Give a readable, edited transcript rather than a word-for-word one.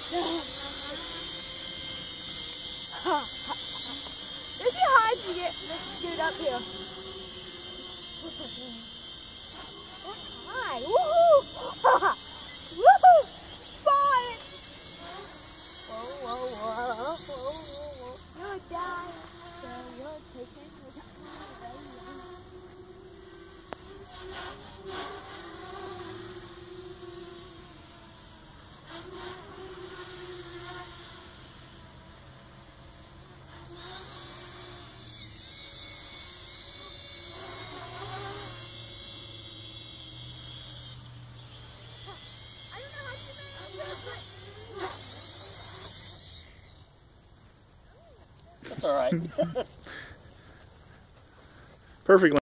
This is hard to get it up here. That's high. Woohoo! Woohoo! Fine! Whoa, whoa, whoa, whoa, whoa. You're dying, so you're taking your time. That's all right. Perfect.